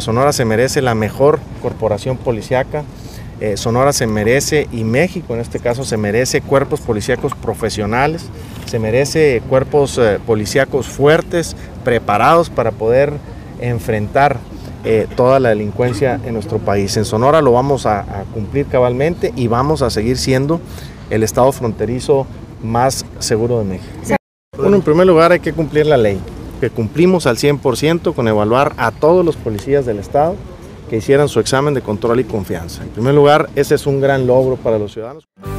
Sonora se merece la mejor corporación policíaca. Sonora se merece, y México en este caso, se merece cuerpos policíacos profesionales, se merece cuerpos policíacos fuertes, preparados para poder enfrentar toda la delincuencia en nuestro país. En Sonora lo vamos a cumplir cabalmente y vamos a seguir siendo el estado fronterizo más seguro de México. Bueno, en primer lugar hay que cumplir la ley, que cumplimos al 100% con evaluar a todos los policías del estado que hicieran su examen de control y confianza. En primer lugar, ese es un gran logro para los ciudadanos.